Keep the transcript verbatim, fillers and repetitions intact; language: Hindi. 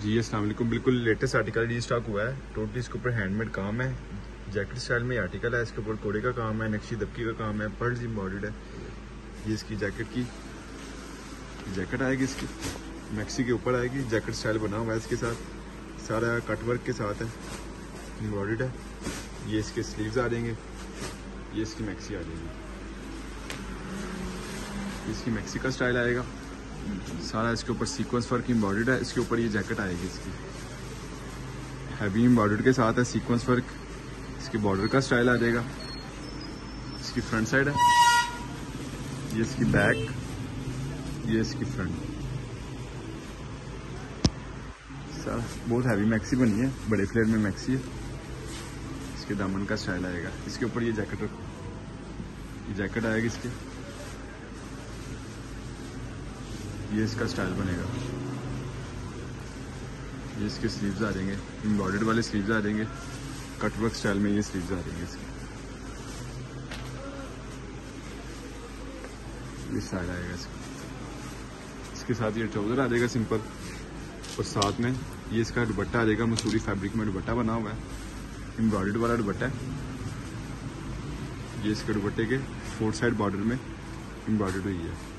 जी अस्सलाम वालेकुम। बिल्कुल लेटेस्ट आर्टिकल री स्टॉक हुआ है। टोटली इसके ऊपर हैंडमेड काम है, जैकेट स्टाइल में आर्टिकल है। इसके ऊपर कोड़े का काम है, नक्शी दबकी का काम है, पर्ल्स एम्बॉर्डर्ड है। ये इसकी जैकेट की जैकेट आएगी, इसकी मैक्सी के ऊपर आएगी। जैकेट स्टाइल बना हुआ है इसके साथ, सारा कटवर्क के साथ है, एम्बॉर्डर्ड है। ये इसके स्लीव्स आ जाएंगे, ये इसकी मैक्सी आ जाएगी। इसकी मैक्सी का स्टाइल आएगा, सारा इसके ऊपर सीक्वेंस वर्क एम्बॉर्डर्ड है। इसके ऊपर ये जैकेट आएगी, इसकी हैवी एम्बॉर्डर्ड के साथ है, सीक्वेंस वर्क। इसके बॉर्डर का स्टाइल आ जाएगा। इसकी फ्रंट साइड है, ये इसकी बैक, ये इसकी फ्रंट। सारा बहुत हैवी मैक्सी बनी है, बड़े फ्लेयर में मैक्सी है। इसके दामन का स्टाइल आएगा। इसके ऊपर ये जैकेट रखो, ये जैकेट आएगी इसके, ये इसका स्टाइल बनेगा। ये इसके स्लीव्स आ जाएंगे, एम्बॉर्डर्ड वाले स्लीव्स आ जाएंगे, कटवर्क स्टाइल में ये स्लीव्स आ जाएंगे इसके। ये स्टाइल आएगा इसका। इसके साथ ये ट्राउजर आ जाएगा सिंपल, और साथ में ये इसका दुपट्टा आ जाएगा। मसूरी फैब्रिक में दुपट्टा बना हुआ है, एम्ब्रॉयडर्ड वाला दुपट्टा है। ये इसके दुपट्टे के फोर साइड बॉर्डर में एम्ब्रॉयडर्ड हुई है।